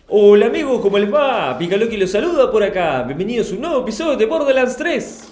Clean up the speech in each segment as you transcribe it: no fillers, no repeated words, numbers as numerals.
Hola amigos, ¿cómo les va? Picaloqui los saluda por acá. Bienvenidos a un nuevo episodio de Borderlands 3.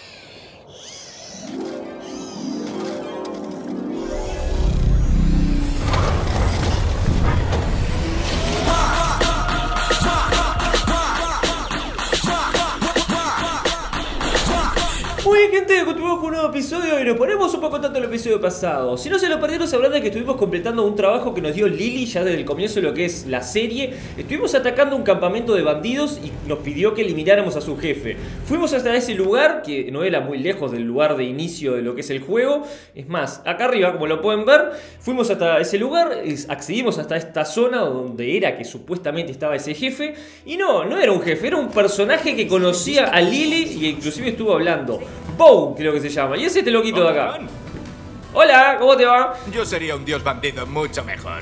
Muy bien, gente, continuamos con un nuevo episodio y nos ponemos un poco tanto el episodio pasado. Si no se lo perdieron, sabrán de que estuvimos completando un trabajo que nos dio Lily ya desde el comienzo de lo que es la serie. Estuvimos atacando un campamento de bandidos y nos pidió que elimináramos a su jefe. Fuimos hasta ese lugar, que no era muy lejos del lugar de inicio de lo que es el juego. Es más, acá arriba, como lo pueden ver, fuimos hasta ese lugar, accedimos hasta esta zona donde era que supuestamente estaba ese jefe. Y no era un jefe, era un personaje que conocía a Lily y inclusive estuvo hablando. Bow, creo que se llama. Y es este loquito de acá. Hola, ¿cómo te va? Yo sería un dios bandido mucho mejor.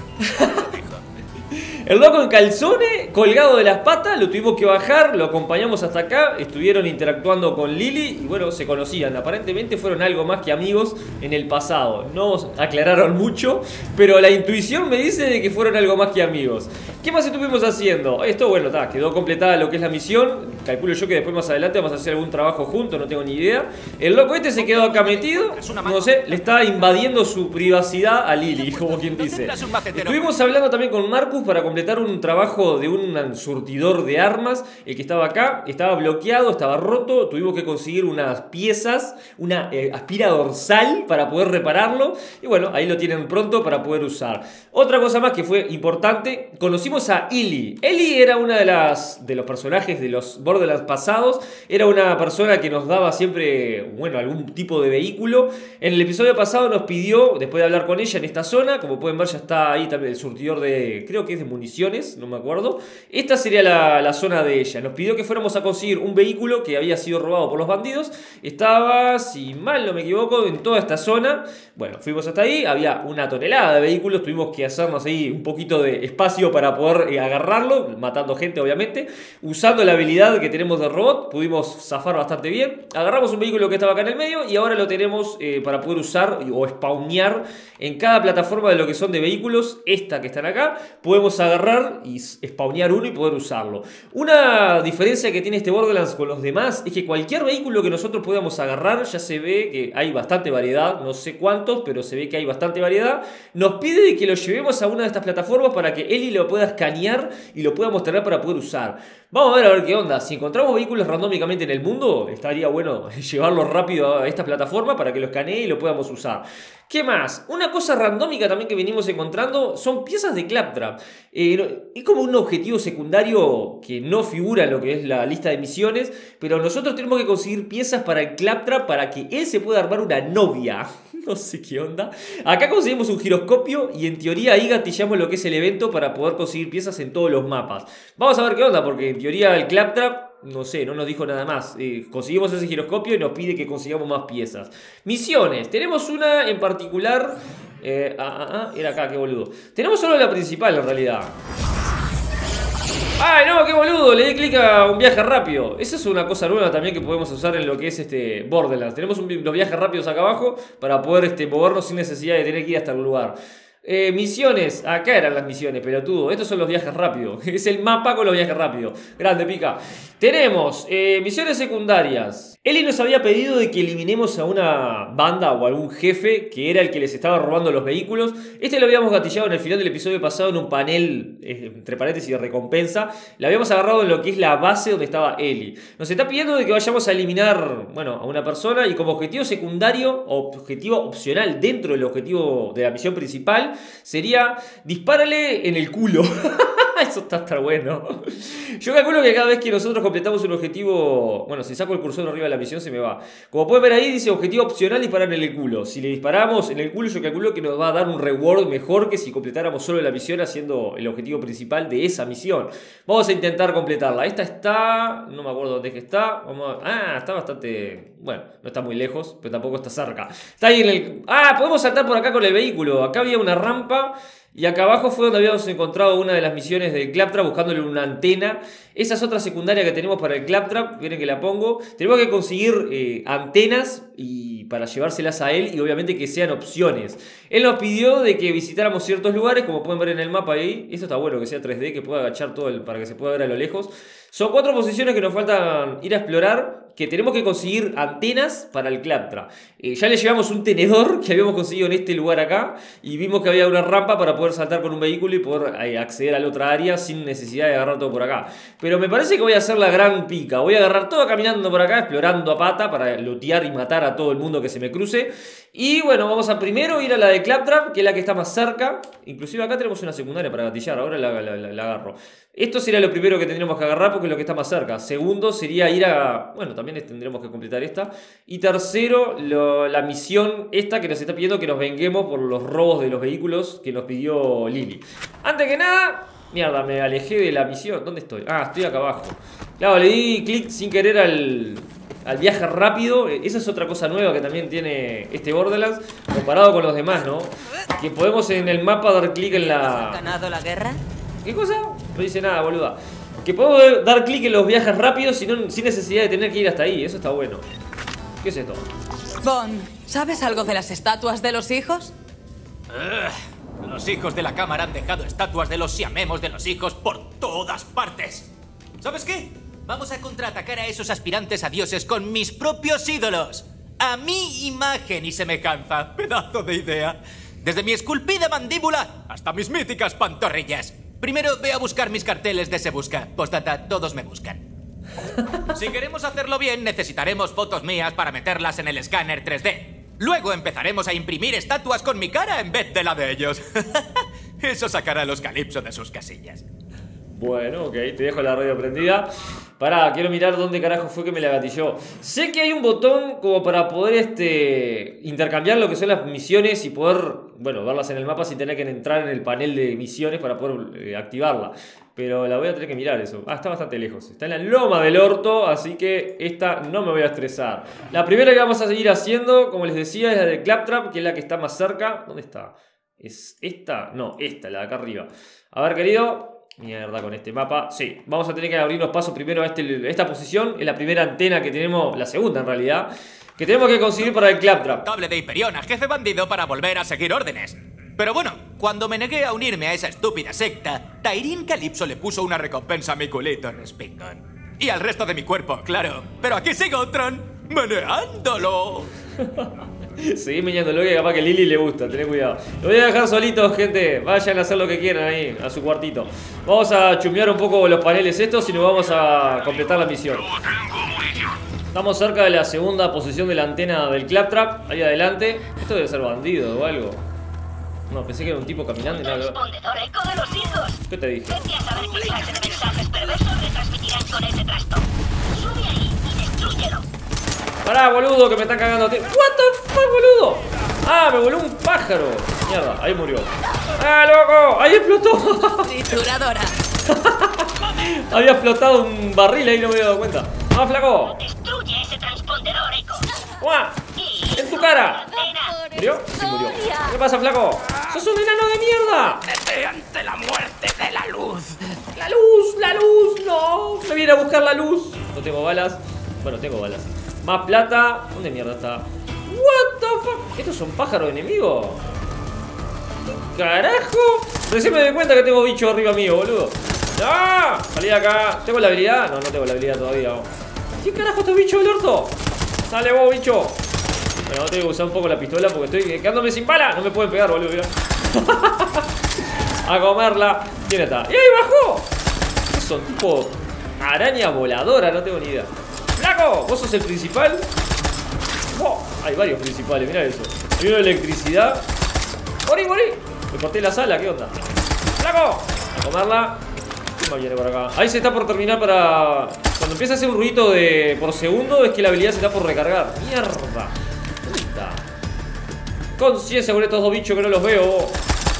El loco en calzones, colgado de las patas, lo tuvimos que bajar, lo acompañamos hasta acá, estuvieron interactuando con Lily y bueno, se conocían. Aparentemente fueron algo más que amigos en el pasado. No aclararon mucho, pero la intuición me dice de que fueron algo más que amigos. ¿Qué más estuvimos haciendo? Esto, bueno, quedó completada lo que es la misión. Calculo yo que después más adelante vamos a hacer algún trabajo juntos, no tengo ni idea. El loco este se quedó acá metido, no sé, le está invadiendo su privacidad a Lily, como quien dice. Estuvimos hablando también con Marcus para completar un trabajo de un surtidor de armas. El que estaba acá estaba bloqueado, estaba roto. Tuvimos que conseguir unas piezas, una aspira dorsal para poder repararlo. Y bueno, ahí lo tienen pronto para poder usar. Otra cosa más que fue importante, conocimos a Ellie. Ellie era una de los personajes de los Borderlands pasados. Era una persona que nos daba siempre, bueno, algún tipo de vehículo. En el episodio pasado nos pidió, después de hablar con ella en esta zona, como pueden ver ya está ahí también el surtidor de, creo que es de municiones, no me acuerdo. Esta sería la zona de ella. Nos pidió que fuéramos a conseguir un vehículo que había sido robado por los bandidos. Estaba, si mal no me equivoco, en toda esta zona. Bueno, fuimos hasta ahí, había una tonelada de vehículos. Tuvimos que hacernos ahí un poquito de espacio para poder agarrarlo, matando gente obviamente. Usando la habilidad que tenemos de robot, pudimos zafar bastante bien. Agarramos un vehículo que estaba acá en el medio y ahora lo tenemos para poder usar o spawnear en cada plataforma de lo que son de vehículos. Esta que están acá, podemos agarrar y spawnear uno y poder usarlo. Una diferencia que tiene este Borderlands con los demás es que cualquier vehículo que nosotros podamos agarrar, ya se ve que hay bastante variedad, no sé cuántos, pero se ve que hay bastante variedad. Nos pide que lo llevemos a una de estas plataformas para que Ellie lo pueda escanear y lo podamos tener para poder usar. Vamos a ver qué onda. Si encontramos vehículos randómicamente en el mundo, estaría bueno llevarlos rápido a esta plataforma para que lo escanee y lo podamos usar. ¿Qué más? Una cosa randómica también que venimos encontrando son piezas de Claptrap. Es como un objetivo secundario que no figura en lo que es la lista de misiones, pero nosotros tenemos que conseguir piezas para el Claptrap para que él se pueda armar una novia. No sé qué onda. Acá conseguimos un giroscopio y en teoría ahí gatillamos lo que es el evento para poder conseguir piezas en todos los mapas. Vamos a ver qué onda, porque en teoría el Claptrap, no sé, no nos dijo nada más. Conseguimos ese giroscopio y nos pide que consigamos más piezas. Misiones. Tenemos una en particular. Era acá, qué boludo. Tenemos solo la principal en realidad. ¡Ay, no! ¡Qué boludo! Le di clic a un viaje rápido. Esa es una cosa nueva también que podemos usar en lo que es Borderlands. Tenemos los viajes rápidos acá abajo para poder movernos sin necesidad de tener que ir hasta el lugar. Misiones. Acá eran las misiones, pelotudo. Estos son los viajes rápidos. Es el mapa con los viajes rápidos. Grande, pica. Tenemos misiones secundarias. Ellie nos había pedido de que eliminemos a una banda o algún jefe que era el que les estaba robando los vehículos. Lo habíamos gatillado en el final del episodio pasado en un panel, entre paréntesis, de recompensa. La habíamos agarrado en lo que es la base donde estaba Ellie. Nos está pidiendo de que vayamos a eliminar, bueno, a una persona y como objetivo secundario o objetivo opcional dentro del objetivo de la misión principal sería dispárale en el culo. Eso está bueno. Yo calculo que cada vez que nosotros completamos un objetivo, bueno, si saco el cursor arriba de la misión se me va. Como pueden ver ahí dice objetivo opcional disparar en el culo. Si le disparamos en el culo yo calculo que nos va a dar un reward mejor que si completáramos solo la misión haciendo el objetivo principal de esa misión. Vamos a intentar completarla. Esta está, no me acuerdo dónde es que está. Está bastante, bueno, no está muy lejos, pero tampoco está cerca. Está ahí en el... podemos saltar por acá con el vehículo. Acá había una rampa. Y acá abajo fue donde habíamos encontrado una de las misiones del Claptrap buscándole una antena. Esa es otra secundaria que tenemos para el Claptrap. Miren que la pongo. Tenemos que conseguir antenas y para llevárselas a él y obviamente que sean opciones. Él nos pidió de que visitáramos ciertos lugares, como pueden ver en el mapa ahí. Eso está bueno, que sea 3D, que pueda agachar todo para que se pueda ver a lo lejos. Son 4 posiciones que nos faltan ir a explorar, que tenemos que conseguir antenas para el Claptrap. Ya le llevamos un tenedor que habíamos conseguido en este lugar acá y vimos que había una rampa para poder saltar con un vehículo y poder acceder a la otra área sin necesidad de agarrar todo por acá. Pero me parece que voy a hacer la gran pica. Voy a agarrar todo caminando por acá, explorando a pata para lootear y matar a todo el mundo que se me cruce. Y bueno, vamos a primero ir a la de Claptrap, que es la que está más cerca. Inclusive acá tenemos una secundaria para gatillar, ahora la agarro. Esto sería lo primero que tendríamos que agarrar porque es lo que está más cerca. Segundo sería ir a... Bueno, también tendremos que completar esta. Y tercero, la misión esta que nos está pidiendo que nos venguemos por los robos de los vehículos que nos pidió Lily. Antes que nada... Mierda, me alejé de la misión. ¿Dónde estoy? Ah, estoy acá abajo. Claro, le di clic sin querer al viaje rápido. Esa es otra cosa nueva que también tiene este Borderlands comparado con los demás, ¿no? Que podemos en el mapa dar clic en la... ¿Has ganado la guerra? ¿Qué cosa? No dice nada, boluda. Que podemos dar clic en los viajes rápidos sin necesidad de tener que ir hasta ahí. Eso está bueno. ¿Qué es esto? Bond, ¿sabes algo de las estatuas de los hijos? Los hijos de la cámara han dejado estatuas de los siamemos de los hijos por todas partes. ¿Sabes qué? Vamos a contraatacar a esos aspirantes a dioses con mis propios ídolos. A mi imagen y semejanza. Pedazo de idea. Desde mi esculpida mandíbula hasta mis míticas pantorrillas. Primero ve a buscar mis carteles de Se Busca. Postdata, todos me buscan. Si queremos hacerlo bien, necesitaremos fotos mías para meterlas en el escáner 3D. Luego empezaremos a imprimir estatuas con mi cara en vez de la de ellos. Eso sacará a los Calypso de sus casillas. Bueno, ok, te dejo la radio prendida. Pará, quiero mirar dónde carajo fue que me la gatilló. Sé que hay un botón como para poder intercambiar lo que son las misiones y poder, bueno, verlas en el mapa sin tener que entrar en el panel de misiones para poder activarla. Pero la voy a tener que mirar eso. Ah, está bastante lejos. Está en la loma del orto, así que esta no me voy a estresar. La primera que vamos a seguir haciendo, como les decía, es la de Claptrap, que es la que está más cerca. ¿Dónde está? ¿Es esta? No, esta, la de acá arriba. A ver, querido. Mierda con este mapa. Sí, vamos a tener que abrirnos paso primero a esta posición. Es la primera antena que tenemos, la segunda en realidad, que tenemos que conseguir para el Claptrap. Cable de Hyperion a jefe bandido para volver a seguir órdenes. Pero bueno, cuando me negué a unirme a esa estúpida secta, Tyrion Calypso le puso una recompensa a mi culito respingón. Y al resto de mi cuerpo, claro. Pero aquí sigo, Tron, meneándolo. Seguí meñándolo, que capaz que a Lily le gusta, tened cuidado. Lo voy a dejar solitos, gente. Vayan a hacer lo que quieran ahí, a su cuartito. Vamos a chumear un poco los paneles estos y nos vamos a completar la misión. Estamos cerca de la segunda posición de la antena del Claptrap, ahí adelante. Esto debe ser bandido o algo. No, pensé que era un tipo caminando y nada. Transpondedor eco de los hijos. ¿Qué te dije? Vete a saber qué clase de mensajes perversos retransmitirán con ese trasto. Sube ahí y destrúyelo. Pará, boludo, que me están cagando a ti. What the fuck, boludo. Ah, me voló un pájaro. Mierda, ahí murió. ¡Ah, loco! ¡Ahí explotó! Trituradora. Había explotado un barril ahí, no me había dado cuenta. ¡Ah, flaco! Destruye ese transpondedor eco. ¡Guau! ¡En tu cara! ¿Murió? Sí, murió. ¿Qué pasa, flaco? ¡Sos un enano de mierda! Vete ante la muerte de la luz. ¡La luz! ¡La luz! ¡No! Me viene a buscar la luz. No tengo balas. Bueno, tengo balas. Más plata. ¿Dónde mierda está? What the fuck? ¿Estos son pájaros enemigos? ¿Qué carajo? Recién me doy cuenta que tengo bicho arriba mío, boludo. ¡Ah! Salí de acá. ¿Tengo la habilidad? No, no tengo la habilidad todavía. ¿Qué carajo este bicho del orto? Dale vos, bicho. Bueno, tengo que usar un poco la pistola porque estoy quedándome sin bala. No me pueden pegar, boludo. Mirá. A comerla. ¿Quién está? ¡Y ahí bajó! ¿Qué son? Tipo araña voladora, no tengo ni idea. ¡Flaco! ¿Vos sos el principal? ¡Oh! Hay varios principales, mirá eso. Hay una electricidad. ¡Morí, morí! Me corté la sala, ¿qué onda? ¡Flaco! A comerla. ¿Quién más viene por acá? Ahí se está por terminar para... Cuando empieza a hacer un ruido por segundo es que la habilidad se está por recargar. ¡Mierda! ¿Dónde está? Conciencia con estos dos bichos que no los veo.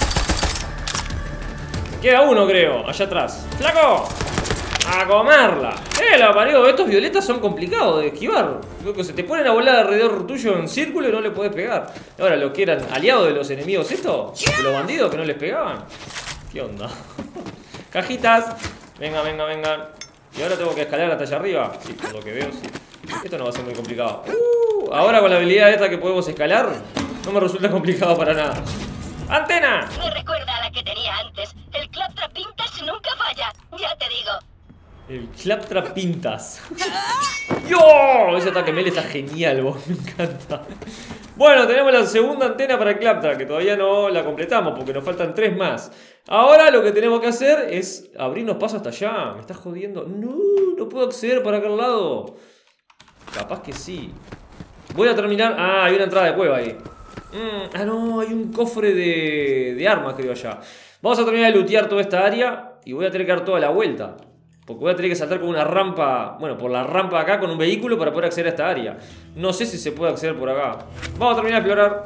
Queda uno, creo, allá atrás. ¡Flaco! ¡A comerla! La parió! Estos violetas son complicados de esquivar. Loco, se te ponen a volar alrededor tuyo en círculo y no le podés pegar. Ahora, los que eran aliados de los enemigos, estos, de los bandidos que no les pegaban. ¿Qué onda? Cajitas. Venga, venga, venga. Y ahora tengo que escalar hasta allá arriba. Sí, por lo que veo, sí. Esto no va a ser muy complicado. Ahora con la habilidad esta que podemos escalar, no me resulta complicado para nada. ¡Antena! Me recuerda a la que tenía antes. El Claptrap Pintas nunca falla, ya te digo. El Claptrap Pintas. ¡Yo! Ese ataque melee está genial, vos. Me encanta. Bueno, tenemos la segunda antena para el Claptrap, que todavía no la completamos porque nos faltan 3 más. Ahora lo que tenemos que hacer es abrirnos paso hasta allá. Me estás jodiendo. No, no puedo acceder para aquel lado. Capaz que sí. Voy a terminar. Ah, hay una entrada de cueva ahí. Ah, no, hay un cofre de armas, creo, allá. Vamos a terminar de lootear toda esta área y voy a tener que dar toda la vuelta. Porque voy a tener que saltar con una rampa. Bueno, por la rampa acá con un vehículo para poder acceder a esta área. No sé si se puede acceder por acá. Vamos a terminar de explorar.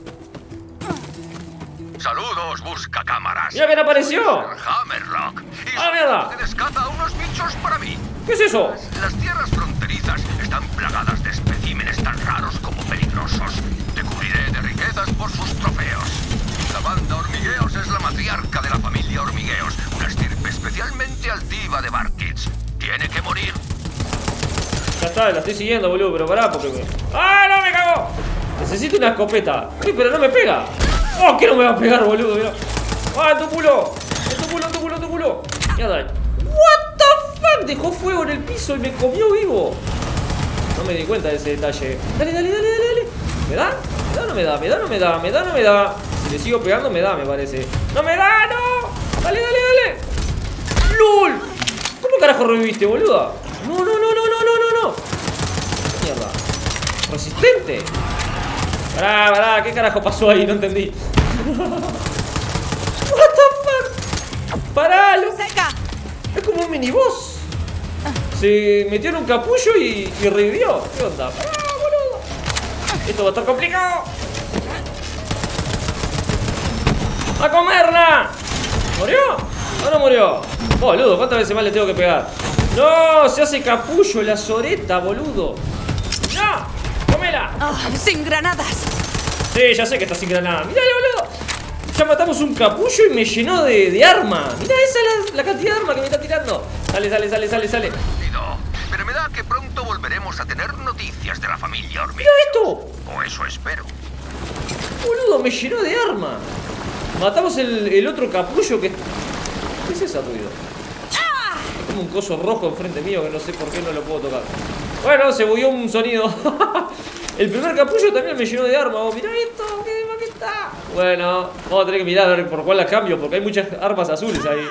Saludos, buscacámaras. ¡Mira quién apareció! Hammerlock. Y ¡Ah, mierda! ustedes caza unos bichos para mí. ¿Qué es eso? Las tierras fronterizas están plagadas de especímenes tan raros como peligrosos. Te cubriré de riquezas por sus trofeos. La banda Hormigueos es la matriarca de la familia Hormigueos, una estirpe especialmente altiva de Barkits. Tiene que morir. Ya está, la estoy siguiendo, boludo, pero pará porque me... ¡Ah, no, me cagó! Necesito una escopeta. Sí, pero no me pega. ¡Oh, que no me va a pegar, boludo! Mirá. ¡Ah, en tu culo! ¡En tu culo, en tu culo, en tu culo! Mierda. ¿What the fuck? Dejó fuego en el piso y me comió vivo. No me di cuenta de ese detalle. Dale, dale, dale, dale, dale. ¿Me da? ¿Me da o no me da? ¿Me da o no me da? ¿Me da o no me da? Si le sigo pegando, me da, me parece. ¡No me da, no! ¡Dale, dale, dale! ¡Lul! ¿Cómo carajo reviviste, boluda? No, no, no, no, no, no, no, no. Mierda. Resistente. Pará, pará, ¿qué carajo pasó ahí? No entendí. What the fuck? Pará, lo... ¡Seca! Es como un miniboss. Se metió en un capullo y revivió. ¿Qué onda? Pará, boludo. Esto va a estar complicado. ¡A comerla! ¿Murió? ¿O no murió? Boludo, ¿cuántas veces más le tengo que pegar? ¡No! Se hace capullo la soreta, boludo. ¡No! ¡Comela! ¡Sin granadas! Sí, ya sé que está sin granada. Mirá, boludo. Ya matamos un capullo y me llenó de arma. Mirá, esa es la cantidad de arma que me está tirando. Sale, sale, sale, sale, sale. Pero me da que pronto volveremos a tener noticias de la familia Hormigueos. ¡Mira esto! O eso espero. Boludo, me llenó de arma. Matamos el otro capullo que... ¿Qué es ese ruido? Hay como un coso rojo enfrente mío que no sé por qué no lo puedo tocar. Bueno, se bugueó un sonido. El primer capullo también me llenó de arma. Oh, mirá esto, ¿qué está? Bueno, vamos a tener que mirar a ver por cuál las cambio, porque hay muchas armas azules ahí.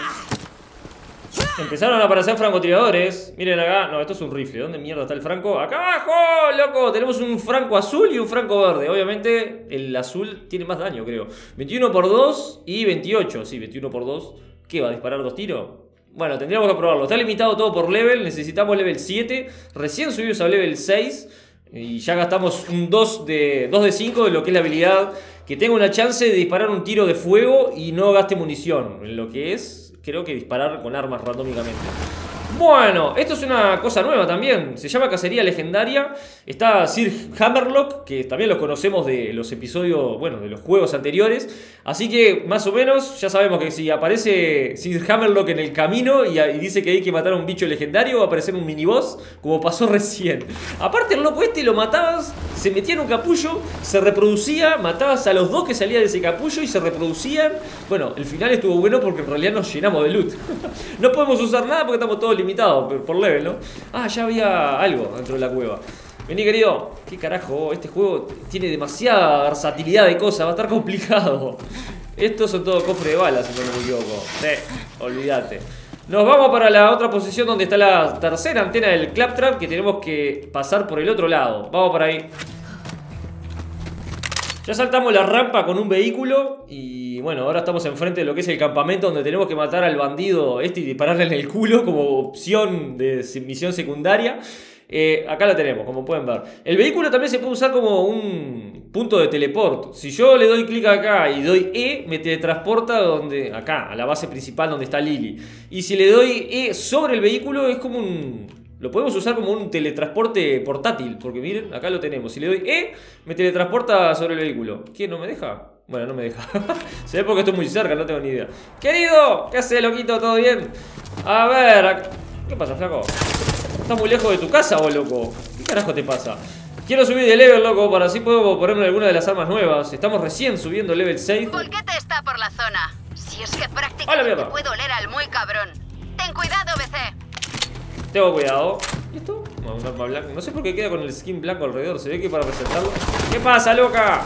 Empezaron a aparecer francotiradores. Miren acá, no, esto es un rifle. ¿Dónde mierda está el franco? ¡Acá abajo, loco! Tenemos un franco azul y un franco verde. Obviamente el azul tiene más daño, creo. 21 por 2 y 28. Sí, 21 por 2. ¿Qué va a disparar 2 tiros? Bueno, tendríamos que probarlo. Está limitado todo por level. Necesitamos level 7. Recién subimos a level 6. Y ya gastamos un 2 de 5 de lo que es la habilidad. Que tenga una chance de disparar un tiro de fuego y no gaste munición. En lo que es, creo que disparar con armas randómicamente. Bueno, esto es una cosa nueva también. Se llama cacería legendaria. Está Sir Hammerlock, que también los conocemos de los episodios, bueno, de los juegos anteriores. Así que más o menos ya sabemos que si aparece Sir Hammerlock en el camino y dice que hay que matar a un bicho legendario, va a aparecer un miniboss, como pasó recién. Aparte el loco este lo matabas, se metía en un capullo, se reproducía, matabas a los dos que salían de ese capullo y se reproducían. Bueno, el final estuvo bueno porque en realidad nos llenamos de loot. No podemos usar nada porque estamos todos limitados por level, ¿no? Ah, ya había algo dentro de la cueva. Vení, querido. ¿Qué carajo? Este juego tiene demasiada versatilidad de cosas. Va a estar complicado. Estos son todos cofres de balas, si no me equivoco. Sí, olvídate. Nos vamos para la otra posición donde está la tercera antena del Claptrap, que tenemos que pasar por el otro lado. Vamos por ahí. Ya saltamos la rampa con un vehículo y bueno, ahora estamos enfrente de lo que es el campamento donde tenemos que matar al bandido este y dispararle en el culo como opción de misión secundaria. Acá la tenemos, como pueden ver. El vehículo también se puede usar como un punto de teleport. Si yo le doy clic acá y doy E, me teletransporta acá, a la base principal donde está Lily. Y si le doy E sobre el vehículo es como un... Lo podemos usar como un teletransporte portátil, porque miren, acá lo tenemos. Si le doy E, me teletransporta sobre el vehículo. ¿Qué? ¿No me deja? Bueno, no me deja. Se ve porque estoy muy cerca, no tengo ni idea. Querido, ¿qué haces, loquito? ¿Todo bien? A ver, ¿qué pasa, flaco? ¿Estás muy lejos de tu casa, vos, loco? ¿Qué carajo te pasa? Quiero subir de level, loco, para así puedo ponerme alguna de las armas nuevas. Estamos recién subiendo level 6. Volquete está por la zona. Si es que ¡Hola, prácticamente mierda! puedo oler al muy cabrón. Ten cuidado, BC. Tengo cuidado. ¿Y esto? No, un arma blanca. No sé por qué queda con el skin blanco alrededor. Se ve que para resetarlo. ¿Qué pasa, loca?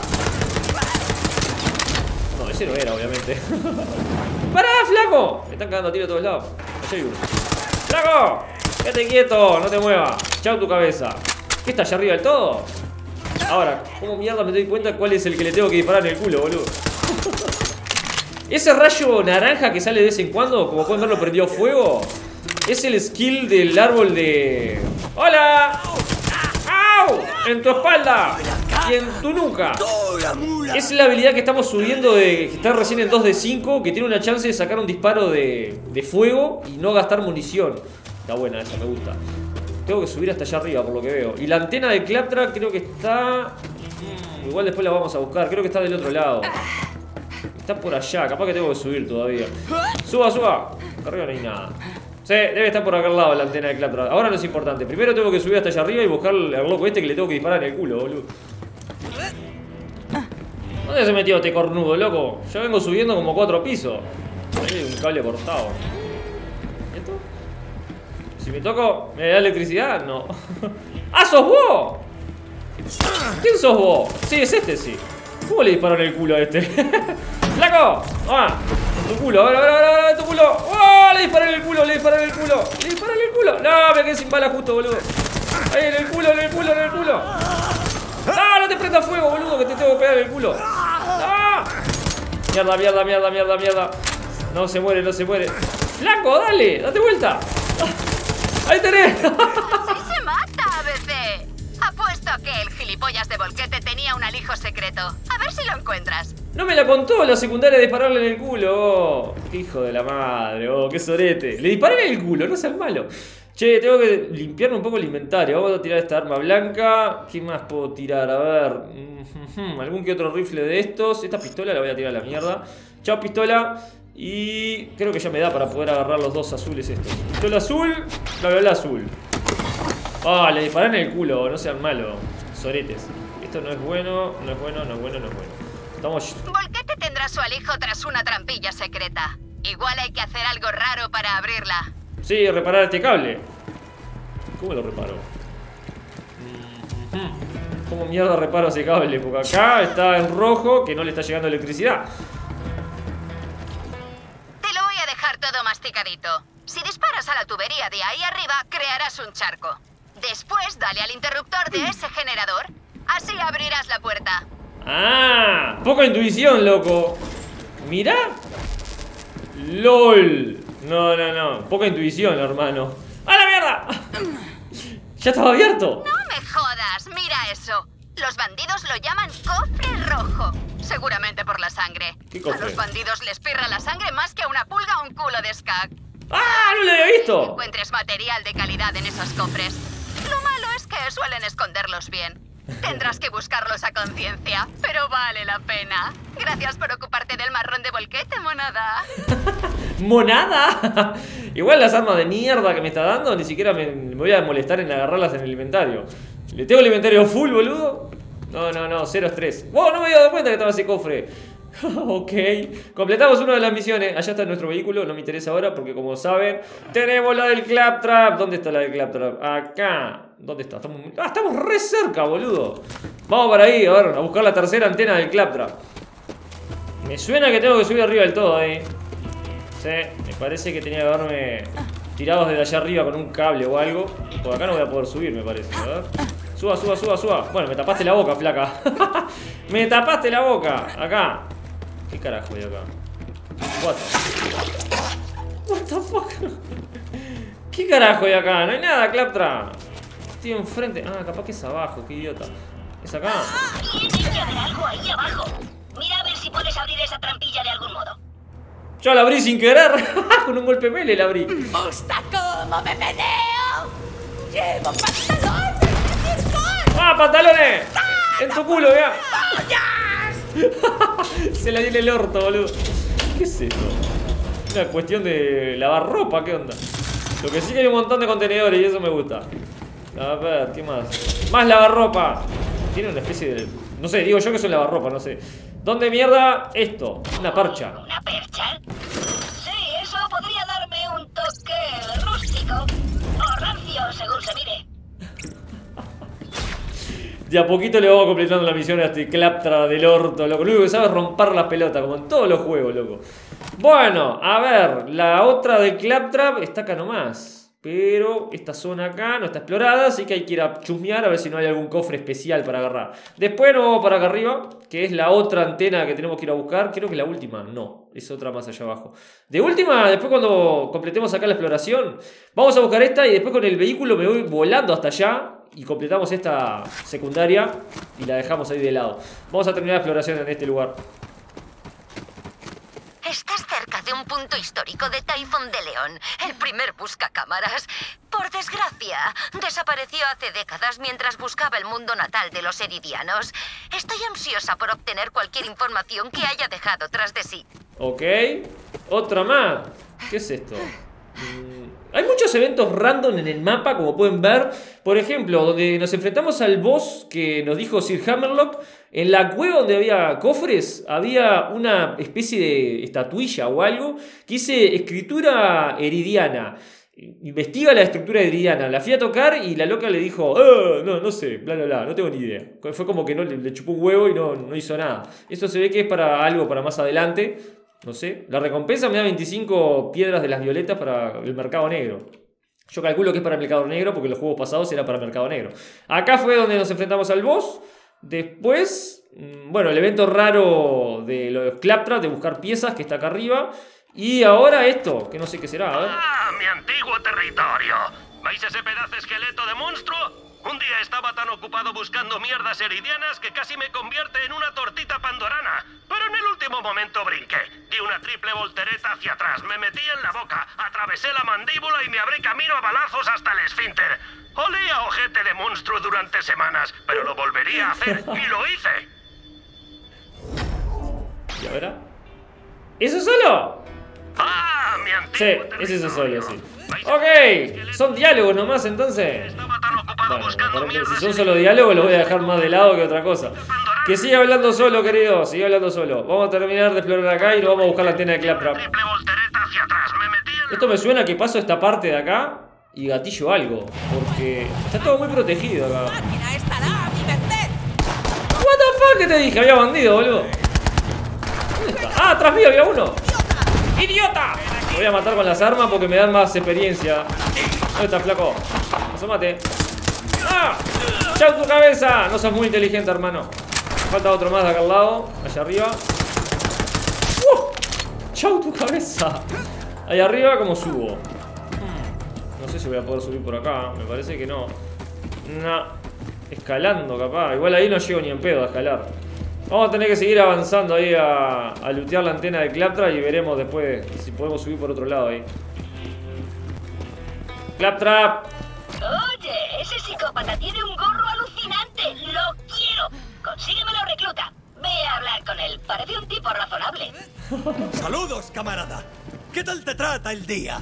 No, ese no era, obviamente. ¡Pará, flaco! Me están cagando a tiro a todos lados. Allá hay uno. ¡Flaco! Quédate quieto, no te muevas. Chau tu cabeza. ¿Qué está allá arriba del todo? Ahora, ¿cómo mierda me doy cuenta cuál es el que le tengo que disparar en el culo, boludo? Ese rayo naranja que sale de vez en cuando, como pueden ver, lo prendió fuego. Es el skill del árbol de... ¡Hola! ¡Au! En tu espalda y en tu nuca. Es la habilidad que estamos subiendo de... que está recién en 2 de 5, que tiene una chance de sacar un disparo de fuego y no gastar munición. Está buena esa, me gusta. Tengo que subir hasta allá arriba, por lo que veo. Y la antena de Claptrap creo que está... igual después la vamos a buscar. Creo que está del otro lado. Está por allá. Capaz que tengo que subir todavía. Suba, suba. Acá arriba no hay nada. Sí, debe estar por acá al lado la antena de Claptrap. Ahora no es importante. Primero tengo que subir hasta allá arriba y buscar al loco este que le tengo que disparar en el culo, boludo. ¿Dónde se metió este cornudo, loco? Yo vengo subiendo como 4 pisos. Ahí hay un cable cortado. ¿Y esto? Si me toco, ¿me da electricidad? No. ¡Ah, sos vos! ¿Quién sos vos? Sí, es este, sí. ¿Cómo le disparó en el culo a este? ¡Flaco! ¡Ah! En tu culo, a ver, en tu culo. ¡Oh! Le disparé en el culo, le disparé en el culo. Le disparé en el culo. No, me quedé sin bala justo, boludo. Ahí, en el culo, en el culo, en el culo. ¡No, no te prendas fuego, boludo! Que te tengo que pegar en el culo. ¡No! Mierda, mierda, mierda, mierda, mierda. No se muere, no se muere. ¡Flaco, dale! ¡Date vuelta! ¡Ahí tenés! ¡Sí se mata, ABC! Apuesto que el gilipollas de Volquete tenía un alijo secreto. A ver si lo encuentras. No me la contó la secundaria de dispararle en el culo. Oh, hijo de la madre, oh, qué sorete. Le disparé en el culo, no seas malo. Che, tengo que limpiarme un poco el inventario. Vamos a tirar esta arma blanca. ¿Qué más puedo tirar? A ver. Algún que otro rifle de estos. Esta pistola la voy a tirar a la mierda. Chao, pistola. Y creo que ya me da para poder agarrar los dos azules estos. Pistola azul, bla azul. Ah, le disparé en el culo, no sean malos. Soretes. Esto no es bueno, no es bueno, no es bueno, no es bueno. Estamos... Volquete tendrá su alijo tras una trampilla secreta. Igual hay que hacer algo raro para abrirla. Sí, reparar este cable. ¿Cómo lo reparo? ¿Cómo mierda reparo ese cable? Porque acá está en rojo, que no le está llegando electricidad. Te lo voy a dejar todo masticadito. Si disparas a la tubería de ahí arriba, crearás un charco. Después, dale al interruptor de ese generador. Así abrirás la puerta. ¡Ah! Poca intuición, loco. Mira. LOL. No. Poca intuición, hermano. ¡A la mierda! ¡Ya estaba abierto! No me jodas, mira eso. Los bandidos lo llaman cofre rojo. Seguramente por la sangre. ¿Qué cofre? A los bandidos les pirra la sangre más que a una pulga o un culo de skag. ¡Ah! ¡No lo había visto! Encuentres material de calidad en esos cofres. Lo malo es que suelen esconderlos bien. Tendrás que buscarlos a conciencia, pero vale la pena. Gracias por ocuparte del marrón de Volquete, monada. ¿Monada? Igual las armas de mierda que me está dando, ni siquiera me voy a molestar en agarrarlas en el inventario. ¿Le tengo el inventario full, boludo? No, cero estrés. ¡Wow! No me había dado cuenta que estaba ese cofre. Ok, completamos una de las misiones. Allá está nuestro vehículo, no me interesa ahora porque como saben, tenemos la del Claptrap. ¿Dónde está la del Claptrap? Acá. ¿Dónde está? Estamos re cerca, boludo. Vamos para ahí, a ver, a buscar la tercera antena del Claptrap. Me suena que tengo que subir arriba del todo ahí. Sí, me parece que tenía que haberme tirado desde allá arriba con un cable o algo. Por acá no voy a poder subir, me parece. A ver. Suba. Bueno, me tapaste la boca, flaca. Me tapaste la boca. Acá. ¿Qué carajo hay acá? What the fuck? ¿Qué carajo hay acá? No hay nada, Claptrap. Estoy enfrente. Ah, capaz que es abajo, qué idiota. ¿Es acá? Tiene que haber algo ahí abajo. Mira a ver si puedes abrir esa trampilla de algún modo. Yo la abrí sin querer. Con un golpe mele la abrí. ¡Gusta cómo me meneo! ¡Llevo pantalones! ¡Ah, pantalones! En tu culo, vea. Se la di en el orto, boludo. ¿Qué es esto? Una cuestión de lavar ropa, ¿qué onda? Lo que sí que hay un montón de contenedores y eso me gusta. A ver, ¿qué más? Más lavarropa. Tiene una especie de... No sé, digo yo que es un lavarropa, no sé. ¿Dónde mierda esto? Una parcha. ¿Una percha? Sí, eso podría darme un toque rústico. O rancio, según se mire. De a poquito le vamos completando la misión a este Claptrap del orto, loco. Lo único que sabe es romper las pelotas, como en todos los juegos, loco. Bueno, a ver, la otra de Claptrap está acá nomás. Pero esta zona acá no está explorada, así que hay que ir a chusmear a ver si no hay algún cofre especial para agarrar. Después nos vamos para acá arriba, que es la otra antena que tenemos que ir a buscar. Creo que la última, no, es otra más allá abajo. De última, después cuando completemos acá la exploración, vamos a buscar esta y después con el vehículo me voy volando hasta allá. Y completamos esta secundaria y la dejamos ahí de lado. Vamos a terminar la exploración en este lugar. Estás cerca de un punto histórico de Typhon de León, el primer buscacámaras. Por desgracia, desapareció hace décadas mientras buscaba el mundo natal de los Eridianos. Estoy ansiosa por obtener cualquier información que haya dejado tras de sí. Ok, otra más. ¿Qué es esto? Hay muchos eventos random en el mapa, como pueden ver. Por ejemplo, donde nos enfrentamos al boss que nos dijo Sir Hammerlock. En la cueva donde había cofres, había una especie de estatuilla o algo que dice escritura eridiana. Investiga la estructura eridiana. La fui a tocar y la loca le dijo, no sé, bla bla bla, no tengo ni idea. Fue como que no le chupó un huevo y no hizo nada. Esto se ve que es para algo para más adelante. No sé, la recompensa me da 25 piedras de las violetas para el mercado negro. Yo calculo que es para el mercado negro porque los juegos pasados era para el mercado negro. Acá fue donde nos enfrentamos al boss. Después, bueno, el evento raro de los Claptrap, de buscar piezas, que está acá arriba. Y ahora esto, que no sé qué será, a ver. ¡Ah, mi antiguo territorio! ¿Veis ese pedazo esqueleto de monstruo? Un día estaba tan ocupado buscando mierdas eridianas que casi me convierte en una tortita pandorana. Pero en el último momento brinqué. Di una triple voltereta hacia atrás, me metí en la boca, atravesé la mandíbula y me abrí camino a balazos hasta el esfínter. Olía ojete de monstruo durante semanas, pero lo volvería a hacer y lo hice. ¿Y ahora? ¿Eso solo? ¡Ah, mi antiguo Sí, es eso territorio! solo, sí. Ok, son diálogos nomás entonces. Estaba tan ocupado Bueno, buscando aparentemente, mierdas si son solo diálogos los voy a dejar más de lado que otra cosa. Que siga hablando solo, querido, sigue hablando solo. Vamos a terminar de explorar acá y nos vamos a buscar la antena de Claptrap. triple voltereta hacia atrás, me metí en Esto me suena que paso esta parte de acá y gatillo algo, porque está todo muy protegido acá. ¡Máquina estará a mi merced! What the fuck, ¿qué te dije? Había bandido, boludo. ¿Dónde está? Ah, atrás mío había uno. ¡Idiota! Me voy a matar con las armas porque me dan más experiencia. ¿Dónde está, flaco? Asómate. ¡Ah! ¡Chau tu cabeza! No sos muy inteligente, hermano. Falta otro más de acá al lado, allá arriba. ¡Chau tu cabeza! Ahí arriba, ¿cómo subo? No sé si voy a poder subir por acá. Me parece que no. No. Escalando, capaz. Igual ahí no llego ni en pedo a escalar. Vamos a tener que seguir avanzando ahí a lootear la antena de Claptrap y veremos después si podemos subir por otro lado ahí. Claptrap. Oye, ese psicópata tiene un gorro alucinante. ¡Lo quiero! Consíguemelo, recluta. Ve a hablar con él. Parece un tipo razonable. Saludos, camarada. ¿Qué tal te trata el día?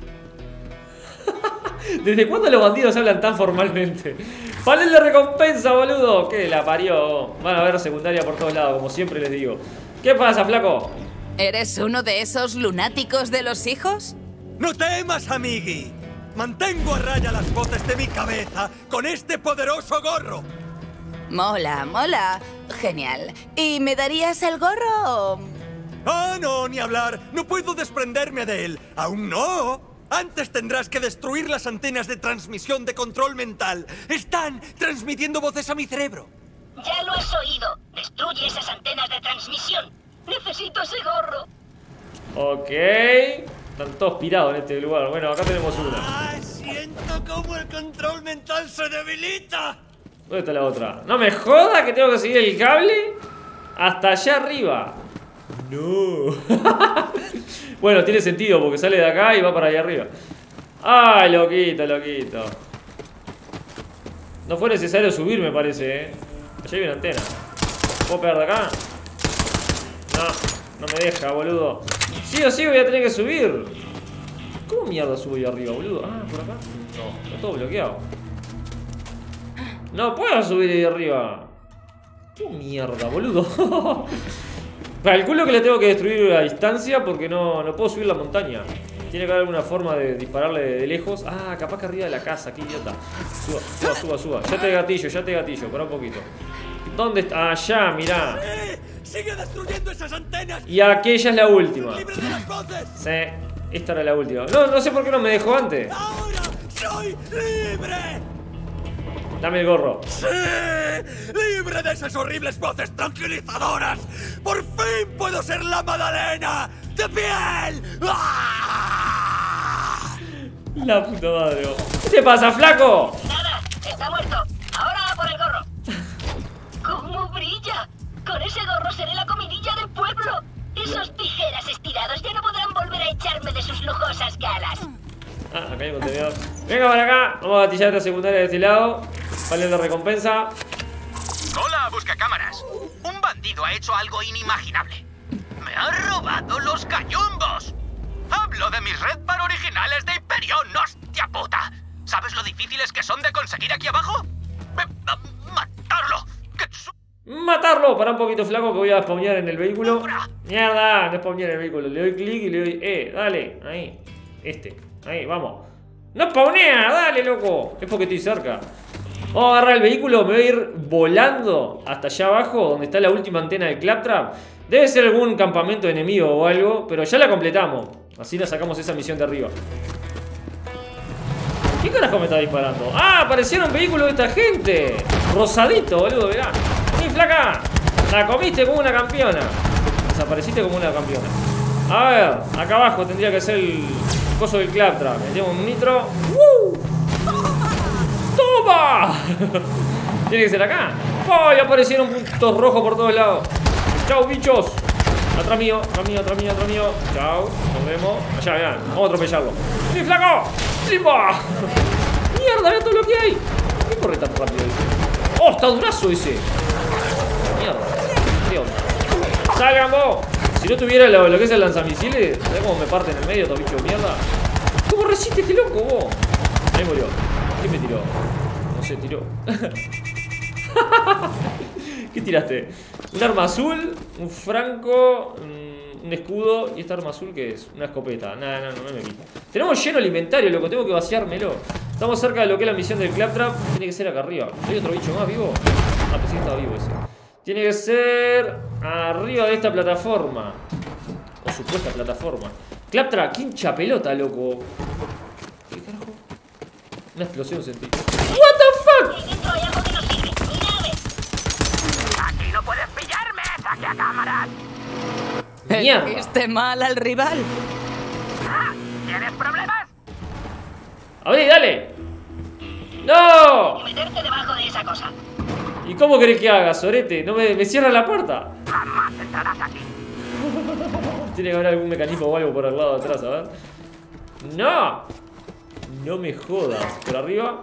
¿Desde cuándo los bandidos hablan tan formalmente? ¡Panel de recompensa, boludo! ¿Qué la parió? Van a ver secundaria por todos lados, como siempre les digo. ¿Qué pasa, flaco? ¿Eres uno de esos lunáticos de los hijos? No temas, amigui. Mantengo a raya las voces de mi cabeza con este poderoso gorro. Mola, mola. Genial. ¿Y me darías el gorro? Ah, no, ni hablar. No puedo desprenderme de él. Aún no. Antes tendrás que destruir las antenas de transmisión de control mental. Están transmitiendo voces a mi cerebro. Ya lo has oído. Destruye esas antenas de transmisión. Necesito ese gorro. Ok. Están todos pirados en este lugar. Bueno, acá tenemos una. ¡Ah, siento como el control mental se debilita! ¿Dónde está la otra? No me joda que tengo que seguir el cable hasta allá arriba. No. Bueno, tiene sentido porque sale de acá y va para allá arriba. Ay, loquito, loquito. No fue necesario subir, me parece, Allá hay una antena. ¿Puedo pegar de acá? No, no me deja, boludo. Sí o sí voy a tener que subir. ¿Cómo mierda subo yo arriba, boludo? Ah, por acá. No, está todo bloqueado. No puedo subir ahí arriba. ¡Qué mierda, boludo! Calculo que le tengo que destruir a distancia porque no puedo subir la montaña. Tiene que haber alguna forma de dispararle de lejos. Ah, capaz que arriba de la casa, qué idiota. Suba. Ya te gatillo, para un poquito. ¿Dónde está? Allá, mirá. ¡Sigue destruyendo esas antenas! Y aquella es la última. ¡Libre de las voces! Sí, esta era la última. No sé por qué no me dejó antes. ¡Ahora soy libre! Dame el gorro. ¡Sí! ¡Libre de esas horribles voces tranquilizadoras! ¡Por fin puedo ser la Madalena de piel! ¡Ah! La puta madre. ¿Qué te pasa, flaco? Nada, está muerto. Ahora por el gorro. ¿Cómo brilla? Con ese gorro seré la comidilla del pueblo. Esos tijeras estirados ya no podrán volver a echarme de sus lujosas galas. Ah, acá hay un contenedor. Venga para acá. Vamos a gatillar esta secundaria de este lado. Vale la recompensa. Hola, buscacámaras. Un bandido ha hecho algo inimaginable. Me ha robado los gallumbos. Hablo de mis Red Bar originales de Hyperion, hostia puta. ¿Sabes lo difíciles que son de conseguir aquí abajo? ¡Matarlo! Matarlo. Para un poquito, flaco, que voy a spawnear en el vehículo. Mierda, no spawnear en el vehículo. Le doy clic y le doy dale, ahí. Ahí, vamos. No spawnea, dale, loco. Es porque estoy cerca. Vamos a agarrar el vehículo, me voy a ir volando hasta allá abajo, donde está la última antena del Claptrap. Debe ser algún campamento enemigo o algo, pero ya la completamos. Así la sacamos esa misión de arriba. ¿Qué carajo me está disparando? ¡Ah! Aparecieron vehículos de esta gente. Rosadito, boludo, verá. ¡Sí, flaca! La comiste como una campeona. Desapareciste como una campeona. A ver, acá abajo tendría que ser el coso del Claptrap. Metemos un nitro. ¡Toma! Tiene que ser acá. ¡Ay! Aparecieron puntos rojos por todos lados. ¡Chao, bichos! Atrás mío. Chao, nos vemos. Allá, vean. Vamos a atropellarlo. ¡Sí, flaco! ¡Limba! ¡Mierda! Vean todo lo que hay. ¿Por qué corre tan rápido ese? ¡Oh! Está durazo ese. Mierda. ¿Qué onda? ¡Salgan vos! Si no tuviera lo que es el lanzamisiles, ¿sabés cómo me parte en el medio estos bichos de mierda? ¿Cómo resiste este loco, vos? Ahí murió. ¿Qué me tiró? No sé, tiró. ¿Qué tiraste? Un arma azul, un franco, un escudo. ¿Y esta arma azul qué es? Una escopeta. No me quita. Tenemos lleno el inventario, loco. Tengo que vaciármelo. Estamos cerca de lo que es la misión del Claptrap. Tiene que ser acá arriba. ¿Hay otro bicho más vivo? Ah, pues sí está vivo ese. Tiene que ser arriba de esta plataforma. O supuesta plataforma. Claptrap, qué hincha pelota, loco. ¿Qué carajo? Una explosión sentí. What the fuck? Dentro hay algo que no sirve. ¡Naves! Aquí no puedes pillarme, saque a cámaras. Mierda. ¿Viste mal al rival? ¿Tienes problemas? Abrí, dale. ¡No! Y meterte debajo de esa cosa. ¿Y cómo querés que haga, sorete? ¿No me cierra la puerta? Jamás entrarás aquí. Tiene que haber algún mecanismo o algo por el lado de atrás, a ver. ¡No! No me jodas. ¿Por arriba?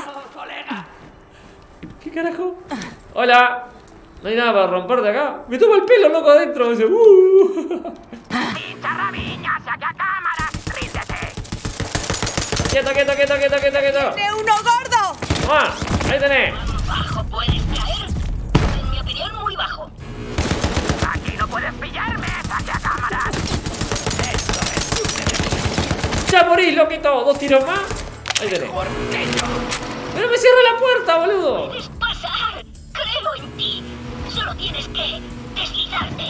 ¿Qué carajo? ¡Hola! ¿No hay nada para romperte acá? ¡Me toma el pelo, loco, adentro! Dice, ¡Chicharrabiña, saque a cámaras! ¡Ríndete! ¡Quieto! ¡Tiene uno gordo! ¡Ah! ¡Ahí tenés! ¿Bajo puedes caer? En mi opinión, muy bajo. Aquí no puedes pillarme, saque a cámaras. ¡Ya morís, loquito! ¿2 tiros más? Ahí tenés. ¡Pero me cierra la puerta, boludo! ¡Puedes pasar! ¡Creo en ti! Solo tienes que deslizarte.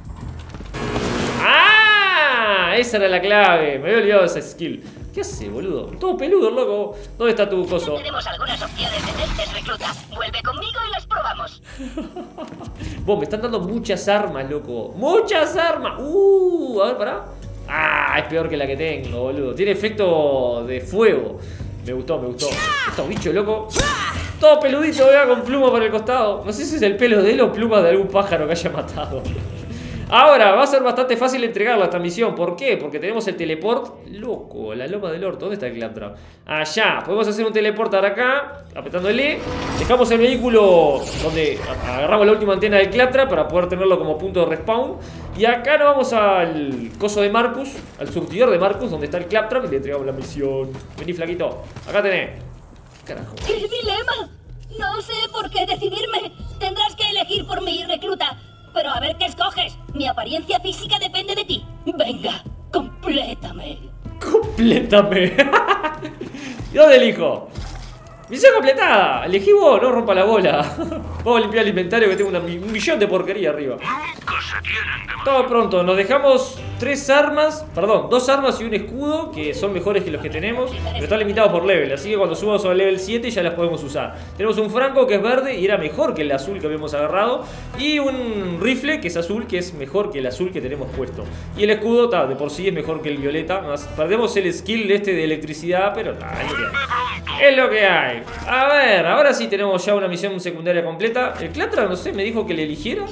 ¡Ah! Esa era la clave. Me había olvidado de esa skill. ¿Qué hace, boludo? Todo peludo, loco. ¿Dónde está tu coso? Tenemos algunas opciones decentes, recluta. Vuelve conmigo y las probamos. Vos, me están dando muchas armas, loco. ¡Muchas armas! A ver, pará. Ah, es peor que la que tengo, boludo. Tiene efecto de fuego. Me gustó. Estos bichos, loco. Todo peludito, vea, con pluma por el costado. No sé si es el pelo de él o pluma de algún pájaro que haya matado. Ahora, va a ser bastante fácil entregarla esta misión. ¿Por qué? Porque tenemos el teleport. Loco, la loma del orto. ¿Dónde está el Claptrap? Allá. Podemos hacer un teleportar acá, apretando el E. Dejamos el vehículo donde agarramos la última antena del Claptrap para poder tenerlo como punto de respawn. Y acá nos vamos al coso de Marcus, al surtidor de Marcus, donde está el Claptrap, y le entregamos la misión. Vení, flaquito. Acá tenés. ¿Qué carajo? ¡Qué dilema! No sé por qué decidirme. Tendrás que elegir por mí, recluta. Pero a ver qué escoges. Mi apariencia física depende de ti. Venga, complétame. Complétame. Yo te elijo. Misión completada. Elegí vos, no rompa la bola. Vamos a limpiar el inventario que tengo un millón de porquería arriba. Todo pronto, nos dejamos 2 armas y un escudo que son mejores que los que tenemos, pero están limitados por level, así que cuando subamos al level 7 ya las podemos usar. Tenemos un franco que es verde y era mejor que el azul que habíamos agarrado, y un rifle que es azul, que es mejor que el azul que tenemos puesto. Y el escudo, de por sí es mejor que el violeta. Perdemos el skill este de electricidad, pero es lo que hay. A ver, ahora sí tenemos ya una misión secundaria completa. El Clatra, no sé, me dijo que le eligiera.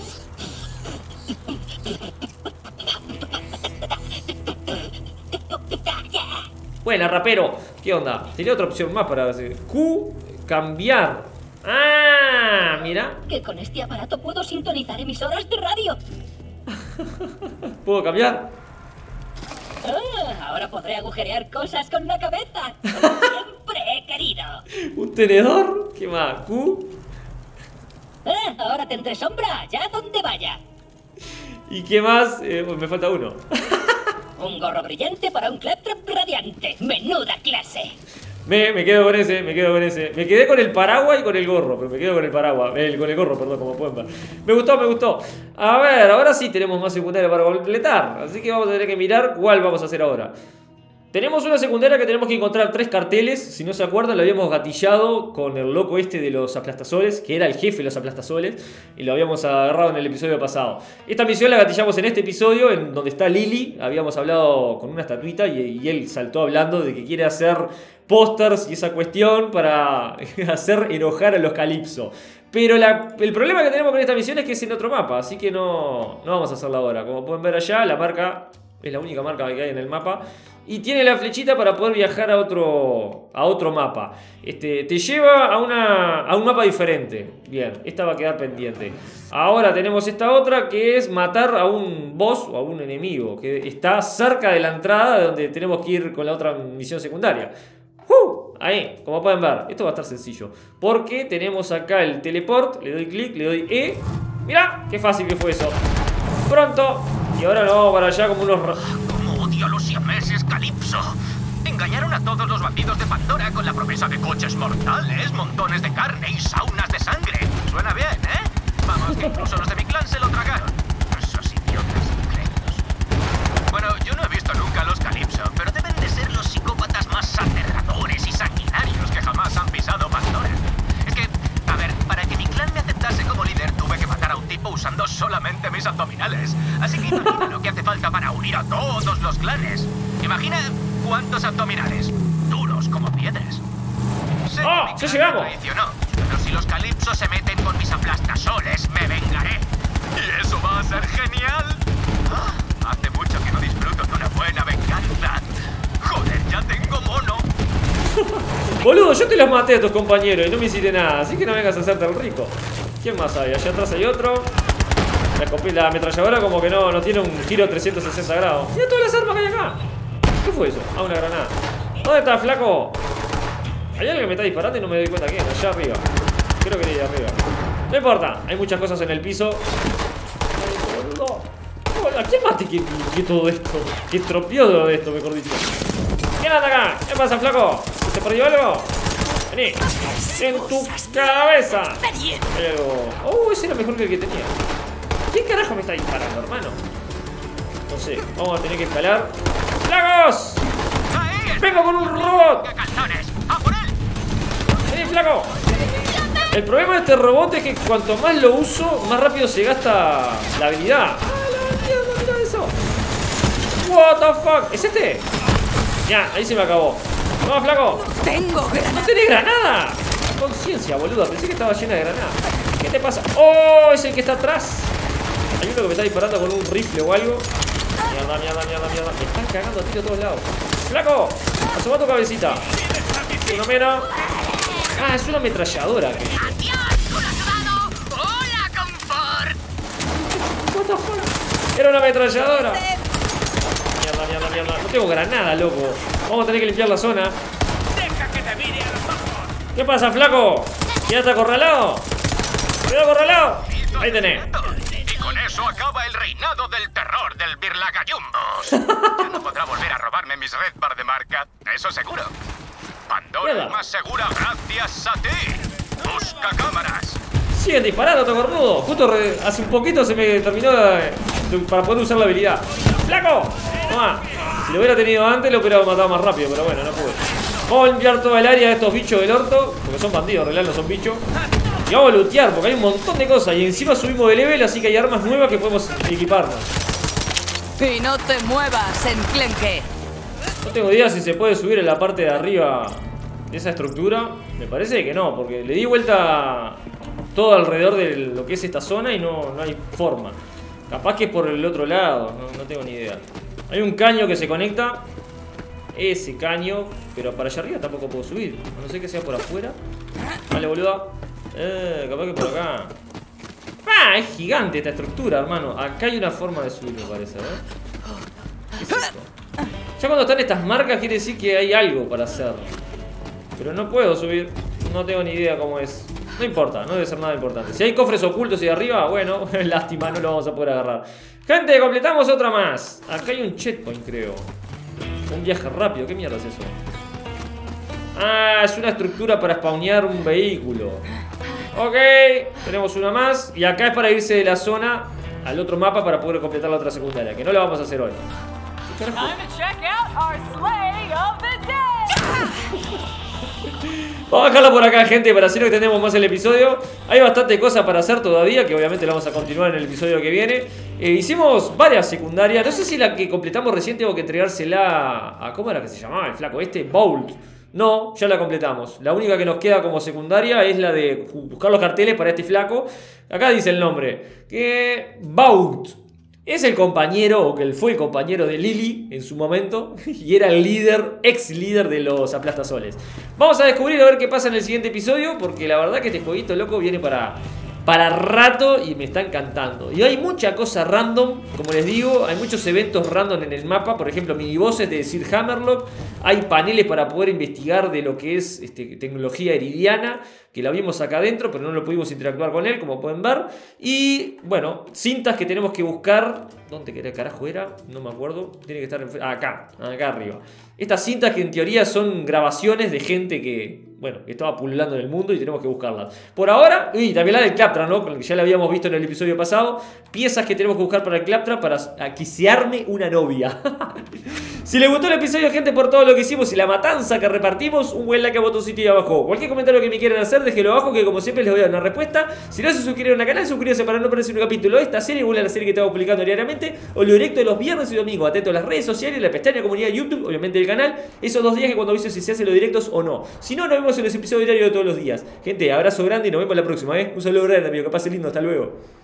Buena, rapero. ¿Qué onda? Tenía otra opción más para hacer. Q, cambiar. Ah, mira. Que con este aparato puedo sintonizar emisoras de radio. ¿Puedo cambiar? Ahora podré agujerear cosas con la cabeza. Como siempre he querido. ¿Un tenedor? ¿Qué más? ¿Q? Ahora tendré sombra allá donde vaya. ¿Y qué más? Me falta uno. Un gorro brillante para un Claptrap radiante. Menuda clase. Me quedo con ese, me quedé con el paraguas y con el gorro, pero me quedo con el paraguas, con el gorro, perdón, como pueden ver. Me gustó. A ver, ahora sí tenemos más secundaria para completar, así que vamos a tener que mirar cuál vamos a hacer ahora. Tenemos una secundaria que tenemos que encontrar 3 carteles. Si no se acuerdan, lo habíamos gatillado con el loco este de los aplastasoles, que era el jefe de los aplastasoles, y lo habíamos agarrado en el episodio pasado. Esta misión la gatillamos en este episodio, en donde está Lily. Habíamos hablado con una estatuita y él saltó hablando de que quiere hacer pósters y esa cuestión para hacer enojar a los Calypso. Pero el problema que tenemos con esta misión es que es en otro mapa, así que no vamos a hacerla ahora. Como pueden ver allá, la marca es la única marca que hay en el mapa. Y tiene la flechita para poder viajar a otro mapa. Te lleva a un mapa diferente. Bien, esta va a quedar pendiente. Ahora tenemos esta otra que es matar a un boss o a un enemigo que está cerca de la entrada de donde tenemos que ir con la otra misión secundaria. Ahí, como pueden ver, esto va a estar sencillo. Porque tenemos acá el teleport. Le doy clic, le doy E. Mirá, qué fácil que fue eso. Pronto. Y ahora nos vamos para allá como unos... ¡Cómo odio a los siameses, Calypso! Engañaron a todos los bandidos de Pandora con la promesa de coches mortales, montones de carne y saunas de sangre. Suena bien, ¿eh? Vamos, que incluso los de mi clan se lo tragaron. Esos idiotas incrédulos. Bueno, yo no he visto nunca a los Calypso, pero deben de ser los psicópatas más aterradores y sanguinarios que jamás han pisado Pandora. Es que, a ver, para que mi clan me aceptase como líder, tuve que matar a un tipo usando solamente mis abdominales. Así que imagina lo que hace falta para unir a todos los clanes. Imagina cuántos abdominales, duros como piedras. Sé ¡Oh! ¡Sí llegamos! Traicionó, pero si los Calypso se meten con mis aplastasoles, me vengaré. Y eso va a ser genial. Hace mucho que no disfruto de una buena venganza. Joder, ya tengo mono. Boludo, yo te los maté a tus compañeros y no me hiciste nada, así que no vengas a hacerte el rico. ¿Quién más hay? Allá atrás hay otro. La ametralladora como que no tiene un giro 360 grados. Mira todas las armas que hay acá. ¿Qué fue eso? Ah, una granada. ¿Dónde está, flaco? Hay alguien que me está disparando y no me doy cuenta quién. Allá arriba. Creo que ir arriba. No importa, hay muchas cosas en el piso. Ay, boludo. Hola, ¿quién más te que todo esto? Que estropeó todo esto, mejor dicho. ¿Quién anda acá? ¿Qué pasa, flaco? ¿Se perdió algo? Vení. En tu cabeza. Hay algo. Ese era mejor que el que tenía. ¿Quién carajo me está disparando, hermano? No sé, vamos a tener que escalar. ¡Flacos! ¡Vengo con un robot! ¡Vení, flaco! El problema de este robot es que cuanto más lo uso, más rápido se gasta la habilidad. Mira eso. What the fuck. ¿Es este? Ya, ahí se me acabó. ¡Vamos, flaco! Tengo granada. ¡No tenés granada! Conciencia, boludo. Pensé que estaba llena de granadas. ¿Qué te pasa? ¡Oh! Es el que está atrás. Hay uno que me está disparando con un rifle o algo. Mierda. Me están cagando a tiro a todos lados. ¡Flaco! Asoma tu cabecita. Uno menos. Ah, es una ametralladora. ¡Adiós, culo sudado! ¡Hola, confort! What the fuck? Era una ametralladora. Mierda. No tengo granada, loco. Vamos a tener que limpiar la zona. ¡Deja que te mire a los ojos! ¿Qué pasa, flaco? Ya está acorralado. Cuidado, acorralado. Ahí tenés. Y con eso acaba el reinado del terror del Birlagajumbos. Ya no podrá volver a robarme mis Red Bar de marca, eso seguro. Pandora Mierda. es más segura gracias a ti. Busca cámaras. Siguen disparando, todo cornudo. Justo hace un poquito se me terminó para poder usar la habilidad. ¡Flaco! Toma. Si lo hubiera tenido antes, lo hubiera matado más rápido, pero bueno, no pude. Vamos a limpiar toda el área de estos bichos del orto, porque son bandidos, en realidad no son bichos. Y vamos a lootear, porque hay un montón de cosas. Y encima subimos de level, así que hay armas nuevas que podemos equiparnos. Y no te muevas, enclenque. No tengo idea si se puede subir en la parte de arriba de esa estructura. Me parece que no, porque le di vuelta todo alrededor de lo que es esta zona y no hay forma. Capaz que es por el otro lado, no tengo ni idea. Hay un caño que se conecta. Ese caño, pero para allá arriba tampoco puedo subir. A no ser que sea por afuera. Vale, boludo. Capaz que por acá. ¡Ah! Es gigante esta estructura, hermano. Acá hay una forma de subir, me parece, ¿eh? ¿Qué es esto? Ya cuando están estas marcas quiere decir que hay algo para hacer. Pero no puedo subir. No tengo ni idea cómo es. No importa, no debe ser nada importante. Si hay cofres ocultos ahí arriba, bueno, lástima, no lo vamos a poder agarrar. Gente, completamos otra más. Acá hay un checkpoint, creo. Un viaje rápido, ¿qué mierda es eso? Ah, es una estructura para spawnear un vehículo. Ok, tenemos una más. Y acá es para irse de la zona al otro mapa para poder completar la otra secundaria, que no la vamos a hacer hoy. ¿Qué carajo? Vamos a dejarla por acá, gente, para así no extendemos más el episodio. Hay bastante cosas para hacer todavía, que obviamente la vamos a continuar en el episodio que viene. Hicimos varias secundarias. No sé si la que completamos recién tengo que entregársela a... ¿Cómo era que se llamaba el flaco este? Bolt. No, ya la completamos. La única que nos queda como secundaria es la de buscar los carteles para este flaco. Acá dice el nombre. Bout. Es el compañero, o que fue el compañero de Lily en su momento, y era el líder, ex líder de los aplastasoles. Vamos a descubrir a ver qué pasa en el siguiente episodio, porque la verdad que este jueguito loco viene para rato y me está encantando. Y hay mucha cosa random, como les digo, hay muchos eventos random en el mapa. Por ejemplo, minibosses de Sir Hammerlock. Hay paneles para poder investigar de lo que es tecnología eridiana, que la vimos acá adentro, pero no lo pudimos interactuar con él, como pueden ver. Y bueno, cintas que tenemos que buscar. ¿Dónde carajo era? No me acuerdo. Tiene que estar acá arriba. Estas cintas que en teoría son grabaciones de gente que, bueno, que estaba pululando en el mundo y tenemos que buscarlas. Por ahora, y también la del Claptrap, ¿no? Con el que ya la habíamos visto en el episodio pasado. Piezas que tenemos que buscar para el Claptrap para que se arme una novia. Si les gustó el episodio, gente, por todo lo que hicimos y la matanza que repartimos, un buen like a botoncito ahí abajo. Cualquier comentario que me quieran hacer, déjenlo abajo, que como siempre les voy a dar una respuesta. Si no se suscribieron al canal, suscríbanse para no perderse un capítulo de esta serie o la serie que estamos publicando diariamente, o lo directo de los viernes y domingos. Atento a las redes sociales, la pestaña comunidad de YouTube, obviamente el canal. Esos 2 días que cuando aviso si se hacen los directos o no. Si no, nos vemos en los episodios diarios de todos los días. Gente, abrazo grande y nos vemos la próxima, ¿eh? Un saludo grande, amigo, que pase lindo, hasta luego.